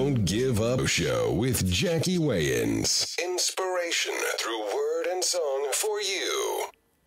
Don't Give Up Show with Jacquie Wayans. Inspiration through word and song for you.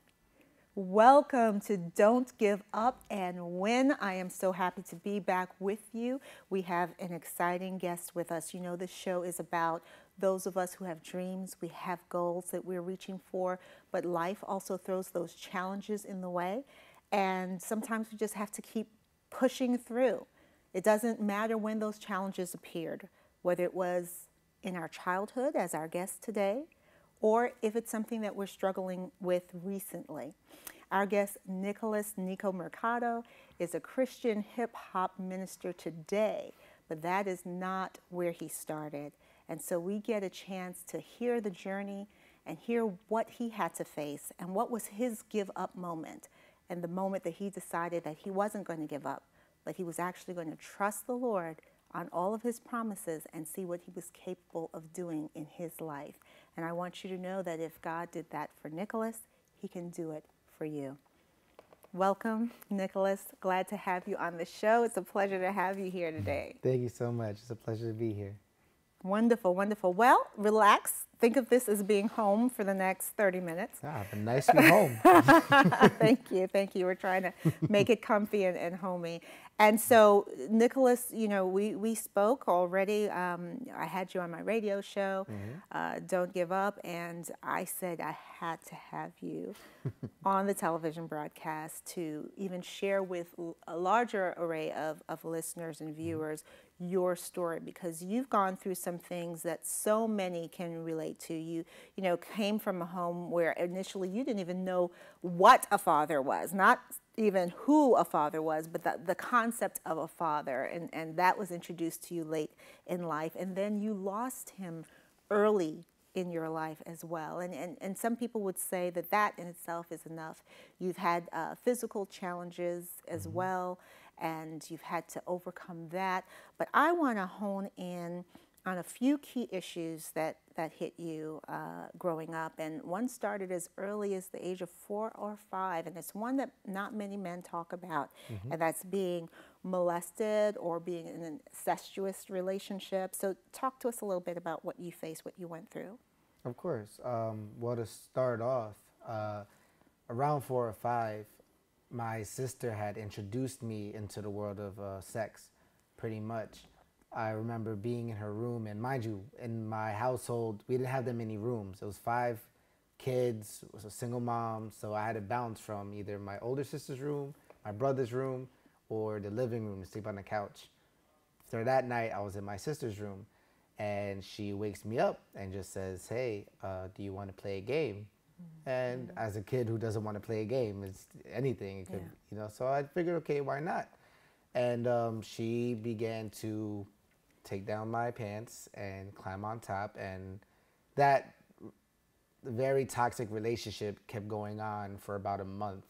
Welcome to Don't Give Up and Win. I am so happy to be back with you. We have an exciting guest with us. You know, this show is about those of us who have dreams, we have goals that we're reaching for, but life also throws those challenges in the way. And sometimes we just have to keep pushing through. It doesn't matter when those challenges appeared, whether it was in our childhood, as our guest today, or if it's something that we're struggling with recently. Our guest, Nikolas Mercado, is a Christian hip-hop minister today, but that is not where he started. And so we get a chance to hear the journey and hear what he had to face and what was his give-up moment, and the moment that he decided that he wasn't going to give up, but he was actually going to trust the Lord on all of his promises and see what he was capable of doing in his life. And I want you to know that if God did that for Nikolas, he can do it for you. Welcome, Nikolas. Glad to have you on the show. It's a pleasure to have you here today. Thank you so much. It's a pleasure to be here. Wonderful, wonderful. Well, relax. Think of this as being home for the next 30 minutes. Ah, a nice sweet home. Thank you, thank you. We're trying to make it comfy and homey. And so, Nikolas, you know, we spoke already. I had you on my radio show, Don't Give Up, and I said I had to have you on the television broadcast to even share with a larger array of listeners and viewers your story, because you've gone through some things that so many can relate to. You know, came from a home where initially you didn't even know what a father was, not even who a father was, but the concept of a father, and that was introduced to you late in life, and then you lost him early in your life as well. And some people would say that that in itself is enough. You've had physical challenges as well, and you've had to overcome that. But I want to hone in on a few key issues that hit you growing up. And one started as early as the age of 4 or 5, and it's one that not many men talk about, and that's being molested or being in an incestuous relationship. So talk to us a little bit about what you faced, what you went through. Of course. Well, to start off, around 4 or 5, my sister had introduced me into the world of sex, pretty much. I remember being in her room, and mind you, in my household, we didn't have that many rooms. It was 5 kids, it was a single mom, so I had to bounce from either my older sister's room, my brother's room, or the living room to sleep on the couch. So that night, I was in my sister's room, and she wakes me up and just says, hey, do you want to play a game? And as a kid who doesn't want to play a game, it's anything. It could, you know, so I figured, okay, why not? And she began to take down my pants and climb on top, and that very toxic relationship kept going on for about a month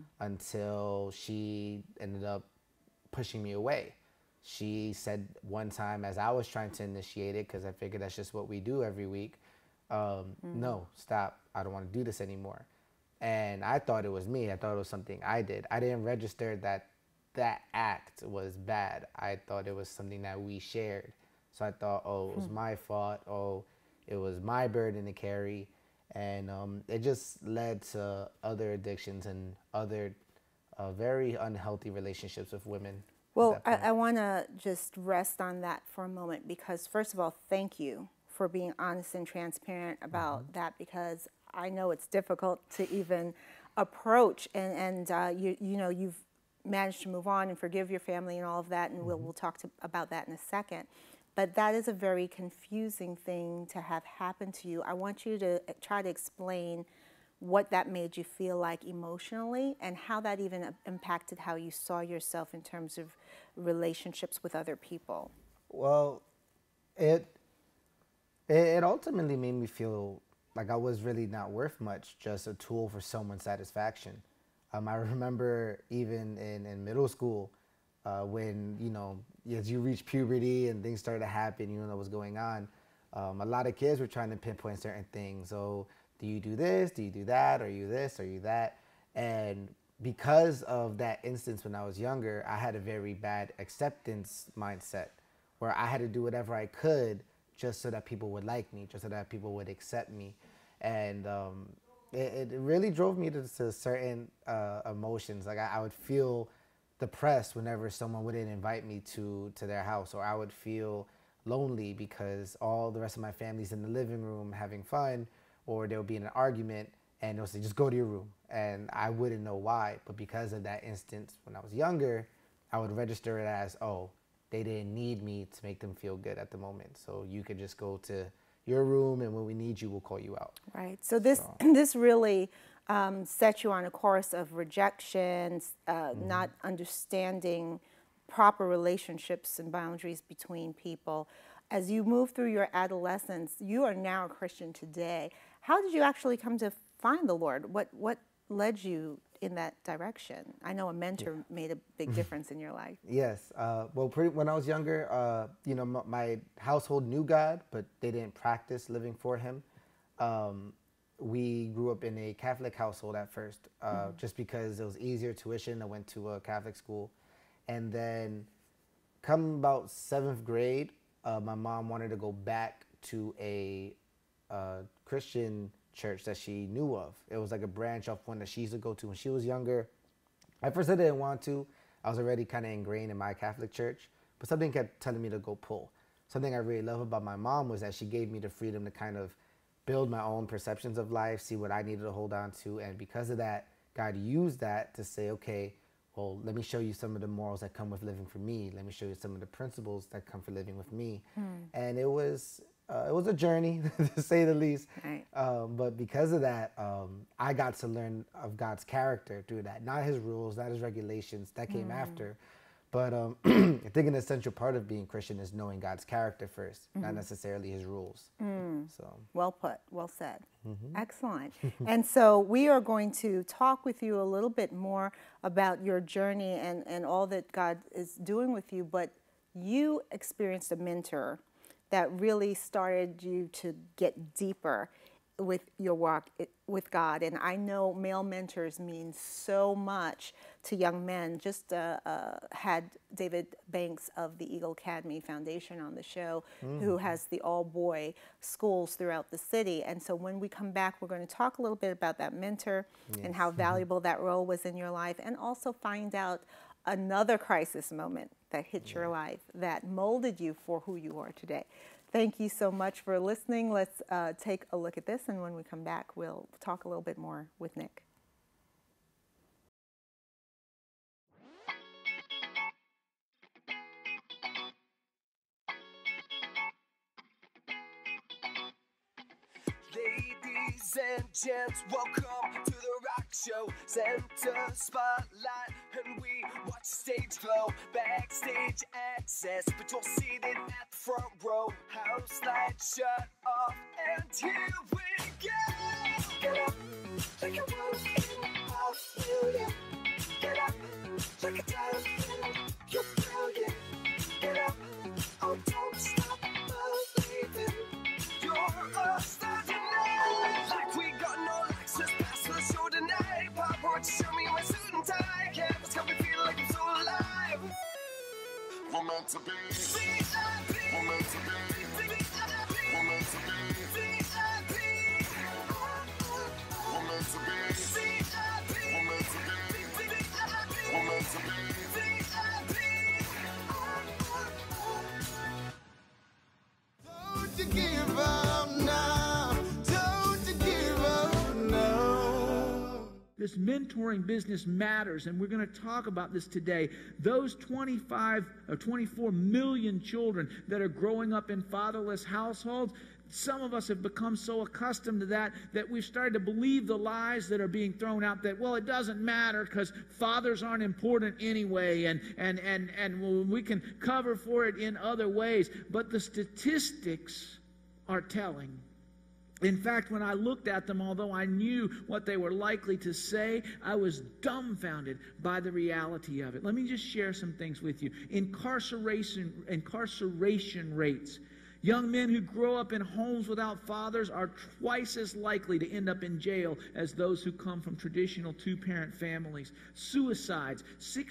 until she ended up pushing me away. She said one time, as I was trying to initiate it, because I figured that's just what we do every week, no, stop, I don't want to do this anymore. And I thought it was me. I thought it was something I did. I didn't register that that act was bad. I thought it was something that we shared. So I thought, oh, it was my fault. Oh, it was my burden to carry. And it just led to other addictions and other very unhealthy relationships with women. Well, I want to just rest on that for a moment, because first of all, thank you for being honest and transparent about that, because I know it's difficult to even approach, and you know, you've managed to move on and forgive your family and all of that, and we'll talk about that in a second. But that is a very confusing thing to have happen to you. I want you to try to explain what that made you feel like emotionally, and how that even impacted how you saw yourself in terms of relationships with other people. Well, it ultimately made me feel like I was really not worth much, just a tool for someone's satisfaction. I remember even in middle school, when, you know, as you reach puberty and things started to happen, you don't know what's going on. A lot of kids were trying to pinpoint certain things. So, do you do this? Do you do that? Are you this? Are you that? And because of that instance when I was younger, I had a very bad acceptance mindset, where I had to do whatever I could just so that people would like me, just so that people would accept me. And it really drove me to certain emotions. Like I would feel depressed whenever someone wouldn't invite me to their house, or I would feel lonely because all the rest of my family's in the living room having fun, or there'll be an argument and they'll say, just go to your room. And I wouldn't know why, but because of that instance when I was younger, I would register it as, oh, they didn't need me to make them feel good at the moment. So you could just go to your room, and when we need you, we'll call you out. Right. So this really set you on a course of rejection, not understanding proper relationships and boundaries between people. As you move through your adolescence, you are now a Christian today. How did you actually come to find the Lord? What led you in that direction? I know a mentor made a big difference in your life. Yes. When I was younger, my household knew God, but they didn't practice living for Him. We grew up in a Catholic household at first, just because it was easier tuition. I went to a Catholic school. And then come about 7th grade, my mom wanted to go back to a Christian church that she knew of. It was like a branch off one that she used to go to when she was younger. At first I didn't want to. I was already kind of ingrained in my Catholic church, but something kept telling me to go pull. Something I really love about my mom was that she gave me the freedom to kind of build my own perceptions of life, see what I needed to hold on to. And because of that, God used that to say, okay, well, let me show you some of the morals that come with living for me. Let me show you some of the principles that come for living with me. And it was a journey, to say the least. Right. But because of that, I got to learn of God's character through that. Not His rules, not His regulations. That came after. But I think an essential part of being Christian is knowing God's character first, not necessarily His rules. So. Well put, well said. Excellent. And so we are going to talk with you a little bit more about your journey and all that God is doing with you. But you experienced a mentor that really started you to get deeper with your walk with God. And I know male mentors mean so much to young men. Just had David Banks of the Eagle Academy Foundation on the show, who has the all-boy schools throughout the city. And so when we come back, we're going to talk a little bit about that mentor and how valuable that role was in your life, and also find out another crisis moment that hit your life that molded you for who you are today. Thank you so much for listening. Let's take a look at this, and when we come back, we'll talk a little bit more with Nick. Ladies and gents, welcome to the rock show. Center spotlight, and we watch the stage glow. Backstage access, but you're seated at the front row. House lights shut off, and here we go. Get up, like a rose in a million. Get up, like a diamond, you're brilliant. Get up, oh don't stop believing. You're a star tonight. Like we got no license pass for the show tonight. Paparazzi show me my suit and tie. Campus got me feeling like I'm so alive. We're meant to be VIP. We're meant to be VIP. We're meant to be VIP. We're meant to be VIP. We're meant to be VIP. We're meant to be VIP. Don't you give up now. Don't you give up now. This mentoring business matters, and we're going to talk about this today. Those 25 or 24 million children that are growing up in fatherless households, some of us have become so accustomed to that we've started to believe the lies that are being thrown out that, well, it doesn't matter because fathers aren't important anyway, and we can cover for it in other ways. But the statistics are telling. In fact, when I looked at them, although I knew what they were likely to say, I was dumbfounded by the reality of it. Let me just share some things with you. Incarceration rates Young men who grow up in homes without fathers are twice as likely to end up in jail as those who come from traditional two-parent families. Suicides,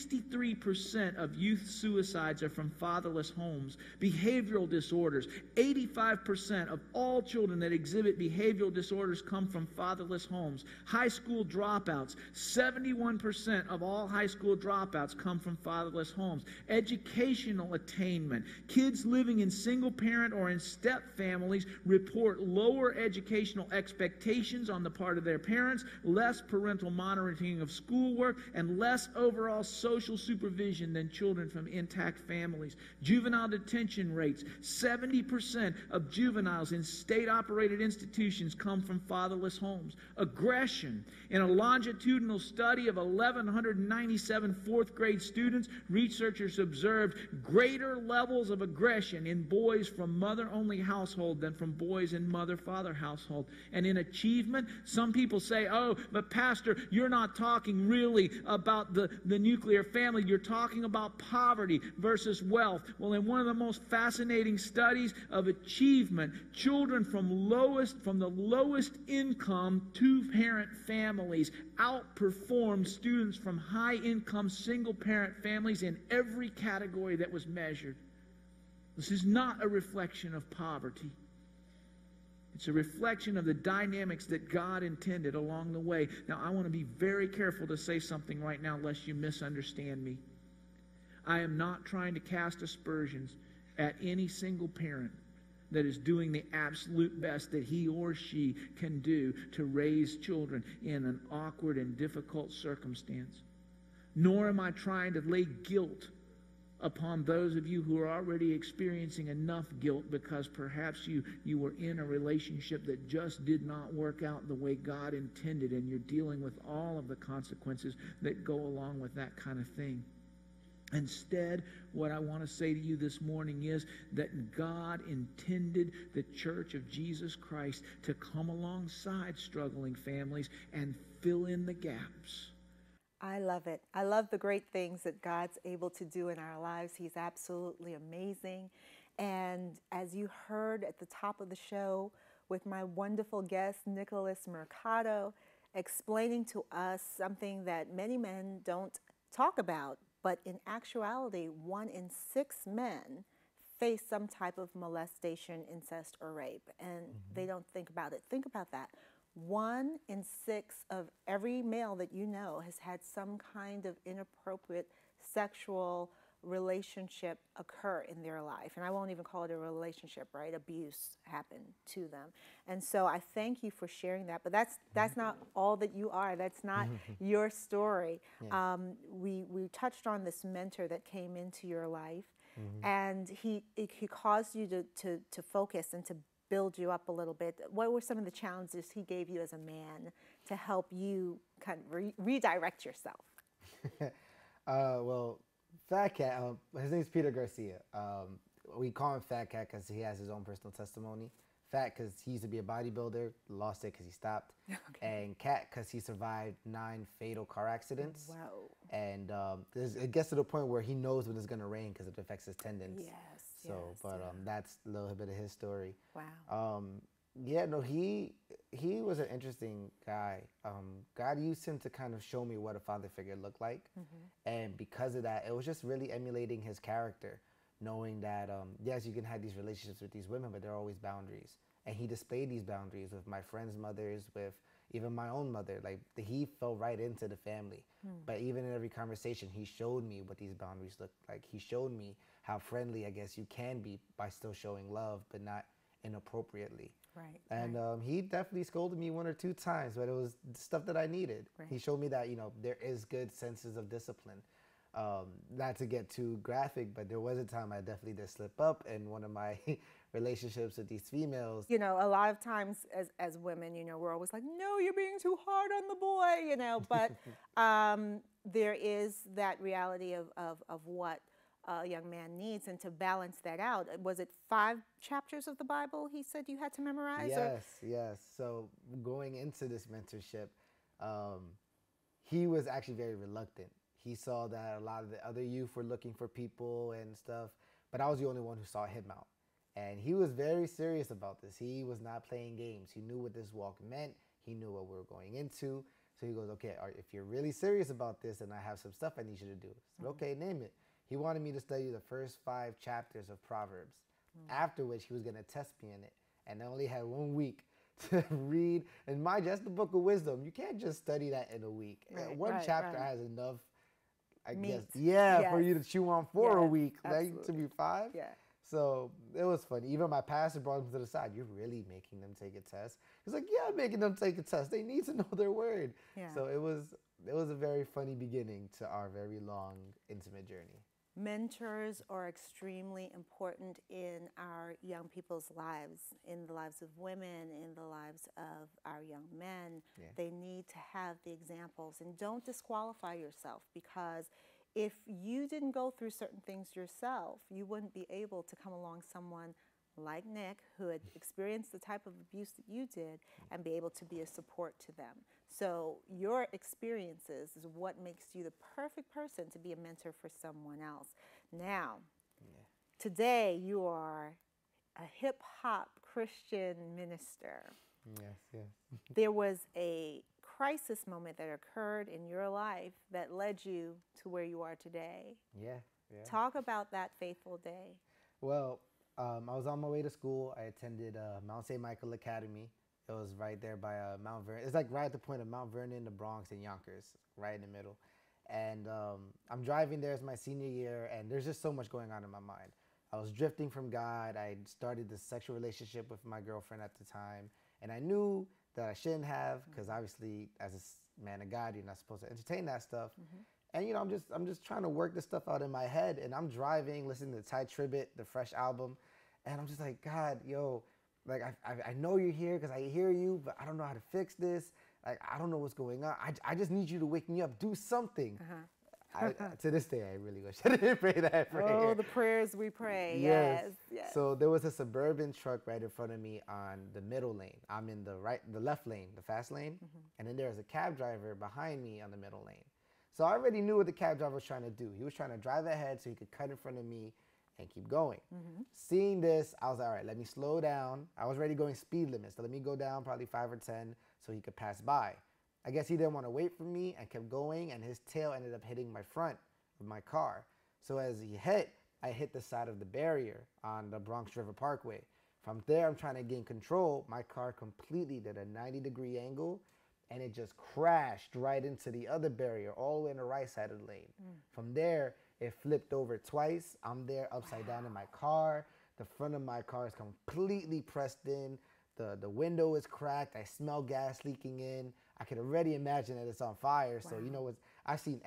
63% of youth suicides are from fatherless homes. Behavioral disorders, 85% of all children that exhibit behavioral disorders come from fatherless homes. High school dropouts, 71% of all high school dropouts come from fatherless homes. Educational attainment, kids living in single-parent or in step families report lower educational expectations on the part of their parents, less parental monitoring of schoolwork, and less overall social supervision than children from intact families. Juvenile detention rates, 70% of juveniles in state-operated institutions come from fatherless homes. Aggression. In a longitudinal study of 1,197 fourth-grade students, researchers observed greater levels of aggression in boys from mother-only household than from boys in mother-father household. And in achievement, some people say, oh, but Pastor, you're not talking really about the nuclear family. You're talking about poverty versus wealth. Well, in one of the most fascinating studies of achievement, children from the lowest income two-parent families outperformed students from high-income single-parent families in every category that was measured. This is not a reflection of poverty. It's a reflection of the dynamics that God intended along the way. Now, I want to be very careful to say something right now, lest you misunderstand me. I am not trying to cast aspersions at any single parent that is doing the absolute best that he or she can do to raise children in an awkward and difficult circumstance. Nor am I trying to lay guilt upon those of you who are already experiencing enough guilt because perhaps you were in a relationship that just did not work out the way God intended, and you're dealing with all of the consequences that go along with that kind of thing. Instead, what I want to say to you this morning is that God intended the Church of Jesus Christ to come alongside struggling families and fill in the gaps. I love it. I love the great things that God's able to do in our lives. He's absolutely amazing. And as you heard at the top of the show with my wonderful guest, Nikolas Mercado, explaining to us something that many men don't talk about, but in actuality, 1 in 6 men face some type of molestation, incest, or rape, and they don't think about it. Think about that. 1 in 6 of every male that you know has had some kind of inappropriate sexual relationship occur in their life. And I won't even call it a relationship, right? Abuse happened to them. And so I thank you for sharing that. But that's not all that you are. That's not your story. Yeah. We touched on this mentor that came into your life, and he caused you to focus and to build you up a little bit. What were some of the challenges he gave you as a man to help you kind of redirect yourself? Well, Fat Cat, his name's Peter Garcia. We call him Fat Cat because he has his own personal testimony. Fat because he used to be a bodybuilder, lost it because he stopped. Okay. And Cat because he survived 9 fatal car accidents. Wow. And it gets to the point where he knows when it's going to rain because it affects his tendons. Yes. So, yes, but that's a little bit of his story. Wow. Yeah, no, he was an interesting guy. God used him to kind of show me what a father figure looked like. And because of that, it was just really emulating his character, knowing that, yes, you can have these relationships with these women, but there are always boundaries. And he displayed these boundaries with my friends' mothers, with even my own mother. Like, he fell right into the family. But even in every conversation, he showed me what these boundaries look like. He showed me how friendly, I guess, you can be by still showing love, but not inappropriately. Right. And he definitely scolded me 1 or 2 times, but it was stuff that I needed. Right. He showed me that, there is good senses of discipline. Not to get too graphic, but there was a time I definitely did slip up in one of my relationships with these females. A lot of times as women, we're always like, no, you're being too hard on the boy, but there is that reality of what a young man needs, and to balance that out. Was it 5 chapters of the Bible he said you had to memorize? Yes. So going into this mentorship, he was actually very reluctant. He saw that a lot of the other youth were looking for people and stuff, but I was the only one who saw him out. And he was very serious about this. He was not playing games. He knew what this walk meant. He knew what we were going into. So he goes, okay, if you're really serious about this, then I have some stuff I need you to do. I said, okay, name it. He wanted me to study the first 5 chapters of Proverbs, after which he was going to test me in it. And I only had 1 week to read. And mind you, that's the book of wisdom. You can't just study that in a week. One chapter has enough, I guess, for you to chew on for a week, like, to be 5. Yeah. So it was funny. Even my pastor brought him to the side. You're really making them take a test? He's like, yeah, I'm making them take a test. They need to know their word. Yeah. So it was a very funny beginning to our very long, intimate journey. Mentors are extremely important in our young people's lives, in the lives of women, in the lives of our young men. Yeah. They need to have the examples. And don't disqualify yourself, because if you didn't go through certain things yourself, you wouldn't be able to come along someone like Nick, who had experienced the type of abuse that you did, and be able to be a support to them. So your experiences is what makes you the perfect person to be a mentor for someone else. Now, today you are a hip-hop Christian minister. Yes. There was a crisis moment that occurred in your life that led you to where you are today. Yeah. Talk about that fateful day. Well, I was on my way to school. I attended Mount St. Michael Academy. It was right there by Mount Vernon. It's like right at the point of Mount Vernon, the Bronx, and Yonkers, right in the middle. And I'm driving there. It's my senior year, and there's just so much going on in my mind. I was drifting from God. I started this sexual relationship with my girlfriend at the time, and I knew that I shouldn't have, because obviously, as a man of God, you're not supposed to entertain that stuff. And you know, I'm just trying to work this stuff out in my head, and I'm driving, listening to Ty Tribbett, the Fresh album, and I'm just like, God, yo, like I know you're here because I hear you, but I don't know how to fix this. Like, I don't know what's going on. I just need you to wake me up, do something. To this day, I really wish I didn't pray that prayer. Oh, the prayers we pray. Yes. So there was a Suburban truck right in front of me on the middle lane. I'm in the left lane, the fast lane, and then there was a cab driver behind me on the middle lane. So I already knew what the cab driver was trying to do. He was trying to drive ahead so he could cut in front of me and keep going. Seeing this, I was like, all right, let me slow down. I was already going speed limit, so let me go down probably 5 or 10 so he could pass by. I guess he didn't want to wait for me and kept going, and his tail ended up hitting my front of my car. So as he hit, I hit the side of the barrier on the Bronx River Parkway. From there, I'm trying to gain control. My car completely did a 90-degree angle, and it just crashed right into the other barrier, all the way in the right side of the lane. From there, it flipped over twice. I'm there upside down in my car. The front of my car is completely pressed in. The window is cracked. I smell gas leaking in. I can already imagine that it's on fire. So, you know, I've seen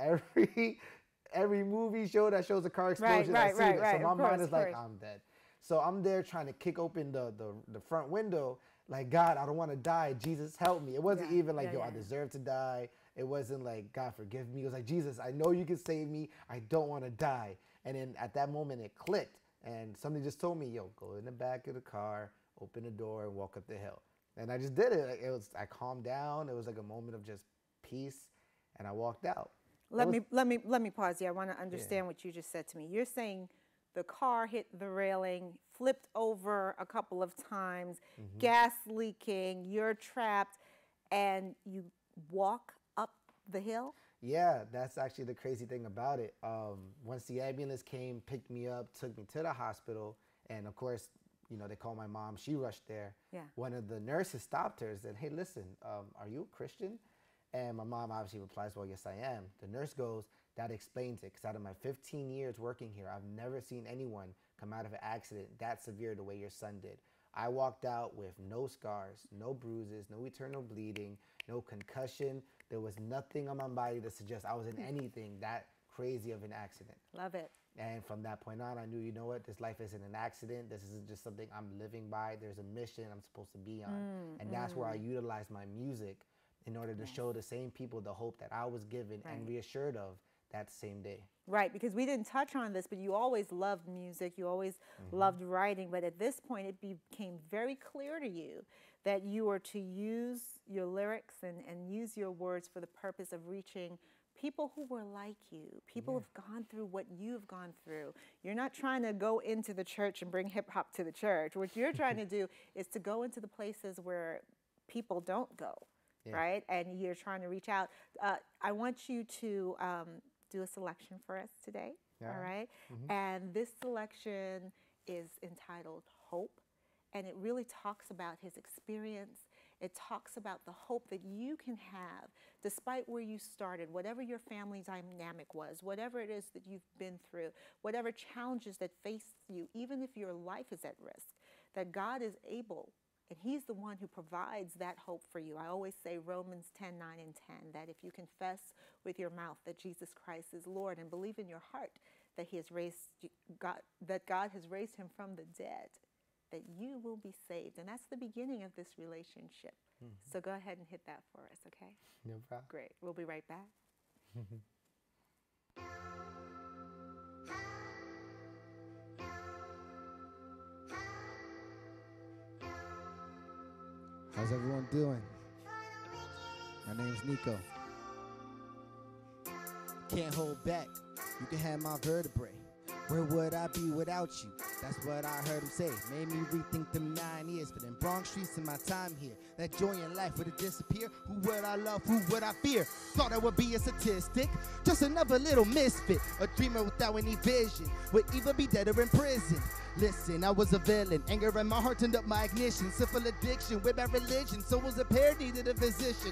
every movie show that shows a car explosion. I've seen it. So my mind is like, I'm dead. So I'm there trying to kick open the front window, like, God, I don't want to die. Jesus, help me. It wasn't even like, yo, I deserve to die. It wasn't like, God, forgive me. It was like, Jesus, I know you can save me. I don't want to die. And then at that moment, it clicked. And somebody just told me, yo, go in the back of the car, open the door, and walk up the hill. And I just did it. I calmed down. It was like a moment of just peace, and I walked out. Let me pause here. I want to understand what you just said to me. You're saying the car hit the railing, flipped over a couple of times, gas leaking, you're trapped, and you walk up the hill? Yeah, that's actually the crazy thing about it. Once the ambulance came, picked me up, took me to the hospital, and of course, you know, they called my mom. She rushed there. Yeah. One of the nurses stopped her and said, hey, listen, are you a Christian? And my mom obviously replies, well, yes, I am. The nurse goes, that explains it, because out of my 15 years working here, I've never seen anyone come out of an accident that severe the way your son did. I walked out with no scars, no bruises, no eternal bleeding, no concussion. There was nothing on my body to suggest I was in anything that crazy of an accident. Love it. And from that point on, I knew, you know what, this life isn't an accident. This isn't just something I'm living by. There's a mission I'm supposed to be on. And that's where I utilized my music in order to show the same people the hope that I was given and reassured of that same day. Right, because we didn't touch on this, but you always loved music. You always loved writing. But at this point, it became very clear to you that you were to use your lyrics and use your words for the purpose of reaching people who were like you, people who've gone through what you've gone through. You're not trying to go into the church and bring hip hop to the church. What you're trying to do is to go into the places where people don't go, right? And you're trying to reach out. I want you to do a selection for us today, all right? And this selection is entitled Hope. And it really talks about his experience. It talks about the hope that you can have despite where you started, whatever your family dynamic was, whatever it is that you've been through, whatever challenges that face you, even if your life is at risk, that God is able, and he's the one who provides that hope for you. I always say Romans 10:9 and 10, that if you confess with your mouth that Jesus Christ is Lord and believe in your heart that he has that God has raised him from the dead, that you will be saved. And that's the beginning of this relationship. So go ahead and hit that for us, okay? No problem. Great. We'll be right back. How's everyone doing? My name's Nikko. Can't hold back. You can have my vertebrae. Where would I be without you? That's what I heard him say. Made me rethink them 9 years for them Bronx streets in my time here. That joy in life would have disappeared. Who would I love? Who would I fear? Thought I would be a statistic, just another little misfit. A dreamer without any vision, would even be dead or in prison. Listen, I was a villain. Anger in my heart turned up my ignition. Simple addiction with my religion. So was a pair, needed a physician.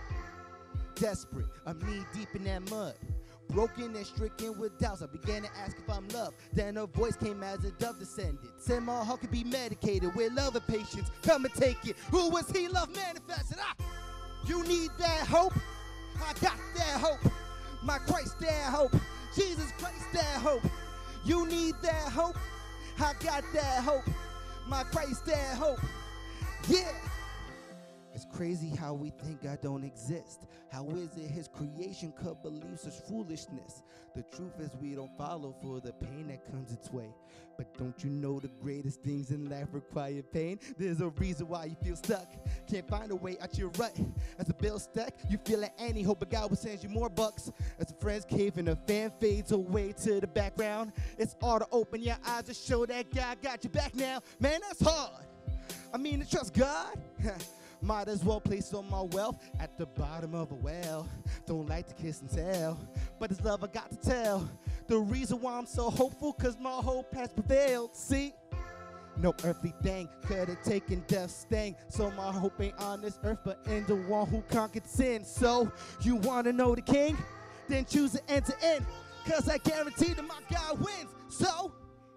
Desperate, I'm knee deep in that mud. Broken and stricken with doubts, I began to ask if I'm loved. Then a voice came as a dove descended. Said my heart could be medicated with love and patience. Come and take it. Who was he? Love manifested. You need that hope? I got that hope. My Christ, that hope. Jesus Christ, that hope. You need that hope? I got that hope. My Christ, that hope. Yeah. It's crazy how we think God don't exist. How is it his creation could believe such foolishness? The truth is we don't follow for the pain that comes its way. But don't you know the greatest things in life require pain? There's a reason why you feel stuck. Can't find a way out your rut. As the bill stuck, you feel like any hope, but God will send you more bucks. As the friends cave and the fan fades away to the background, it's all to open your eyes to show that God got your back now. Man, that's hard. I mean, to trust God. Might as well place all my wealth at the bottom of a well. Don't like to kiss and tell, but it's love I got to tell. The reason why I'm so hopeful, cause my hope has prevailed. See, no earthly thing could have taken death's sting. So my hope ain't on this earth, but in the one who conquered sin. So you wanna know the king? Then choose the end to end, cause I guarantee that my God wins. So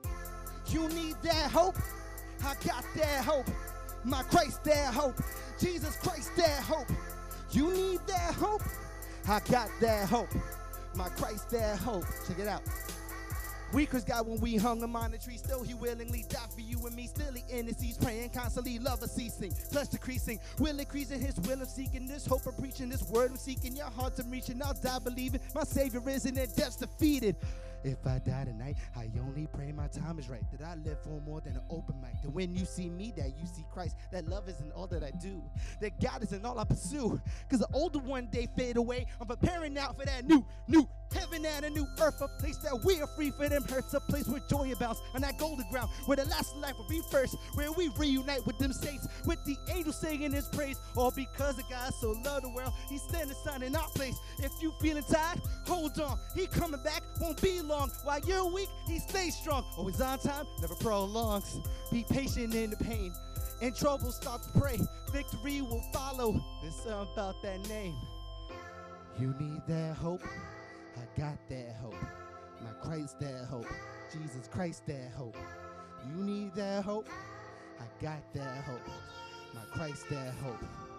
you need that hope? I got that hope. My Christ, that hope. Jesus Christ, that hope. You need that hope? I got that hope. My Christ, that hope. Check it out. We cursed God when we hung him on the tree. Still he willingly died for you and me. Still he in the seas praying constantly. Love is ceasing, flesh decreasing. Will increasing his will I'm seeking. This hope I'm preaching, this word I'm seeking. Your hearts I'm reaching. I'll die believing my Savior risen and death's defeated. If I die tonight, I only pray my time is right. That I live for more than an open mic. That when you see me, that you see Christ. That love isn't all that I do. That God isn't all I pursue. Cause the older one day fade away. I'm preparing now for that new heaven and a new earth. A place that we are free for them hurts. A place where joy abounds on that golden ground. Where the last life will be first. Where we reunite with them saints. With the angels singing his praise. All because of God so loved the world. He sent his son in our place. If you feeling tired, hold on. He coming back, won't be long. While you're weak, he stays strong. Always on time, never prolongs. Be patient in the pain. In trouble, start to pray. Victory will follow. There's something about that name. You need that hope? I got that hope. My Christ, that hope. Jesus Christ, that hope. You need that hope? I got that hope. My Christ, that hope.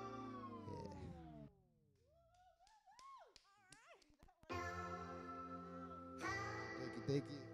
Thank you.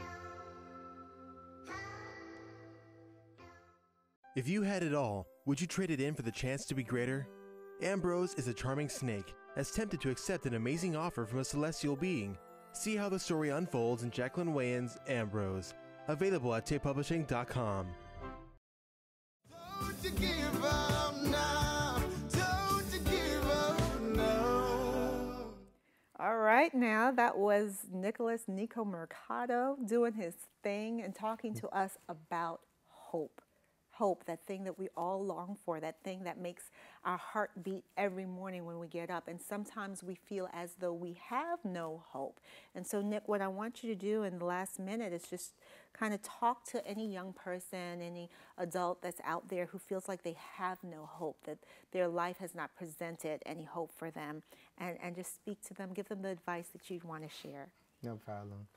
If you had it all, would you trade it in for the chance to be greater? Ambrose is a charming snake, as tempted to accept an amazing offer from a celestial being. See how the story unfolds in Jacqueline Wayans' Ambrose, available at tapepublishing.com. Don't you give up now. Don't you give up now. All right. right, now that was Nikko Mercado doing his thing and talking to us about hope. Hope, that thing that we all long for, that thing that makes our heart beat every morning when we get up. And sometimes we feel as though we have no hope. And so, Nick, what I want you to do in the last minute is just kind of talk to any young person, any adult that's out there who feels like they have no hope, that their life has not presented any hope for them, and just speak to them, give them the advice that you'd want to share. No problem.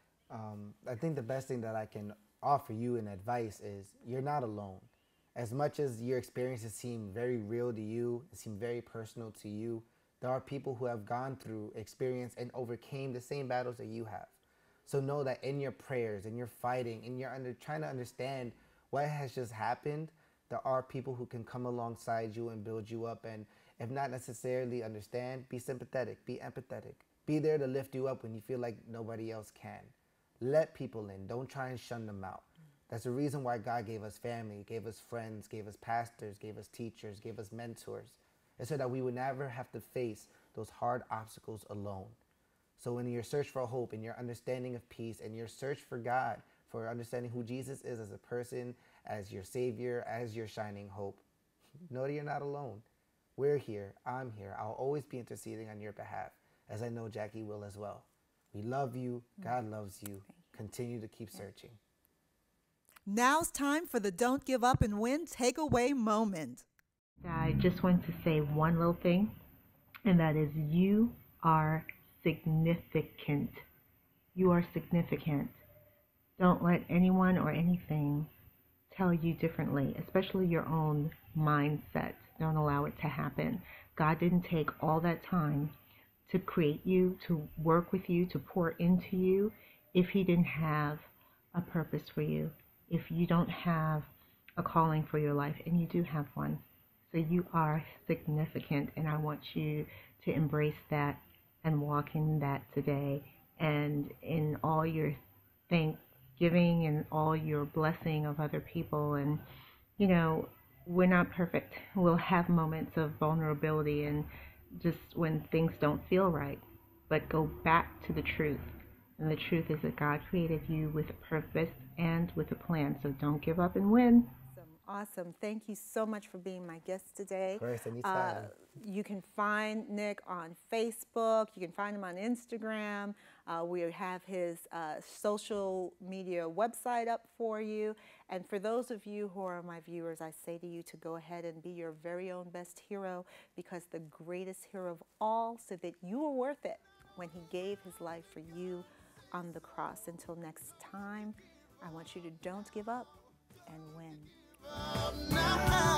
I think the best thing that I can offer you in advice is you're not alone. As much as your experiences seem very real to you, seem very personal to you, there are people who have gone through, experienced, and overcame the same battles that you have. So know that in your prayers, in your fighting, in your trying to understand what has just happened, there are people who can come alongside you and build you up. And if not necessarily understand, be sympathetic, be empathetic. Be there to lift you up when you feel like nobody else can. Let people in. Don't try and shun them out. That's the reason why God gave us family, gave us friends, gave us pastors, gave us teachers, gave us mentors. It's so that we would never have to face those hard obstacles alone. So in your search for hope, in your understanding of peace, and your search for God, for understanding who Jesus is as a person, as your Savior, as your shining hope, know that you're not alone. We're here. I'm here. I'll always be interceding on your behalf, as I know Jackie will as well. We love you. God loves you. Continue to keep searching. Now's time for the Don't Give Up and Win takeaway moment. I just want to say one little thing, and that is you are significant. You are significant. Don't let anyone or anything tell you differently, especially your own mindset. Don't allow it to happen. God didn't take all that time to create you, to work with you, to pour into you, if he didn't have a purpose for you, if you don't have a calling for your life, and you do have one. So you are significant, and I want you to embrace that and walk in that today, and in all your thanksgiving and all your blessing of other people. And, you know, we're not perfect. We'll have moments of vulnerability and just when things don't feel right, but go back to the truth. And the truth is that God created you with a purpose and with a plan. So don't give up and win. Awesome. Thank you so much for being my guest today. Of course, anytime. You can find Nick on Facebook. You can find him on Instagram. We have his social media website up for you. And for those of you who are my viewers, I say to you to go ahead and be your very own best hero, because the greatest hero of all said that you were worth it when he gave his life for you on the cross. Until next time, I want you to don't give up and win. Now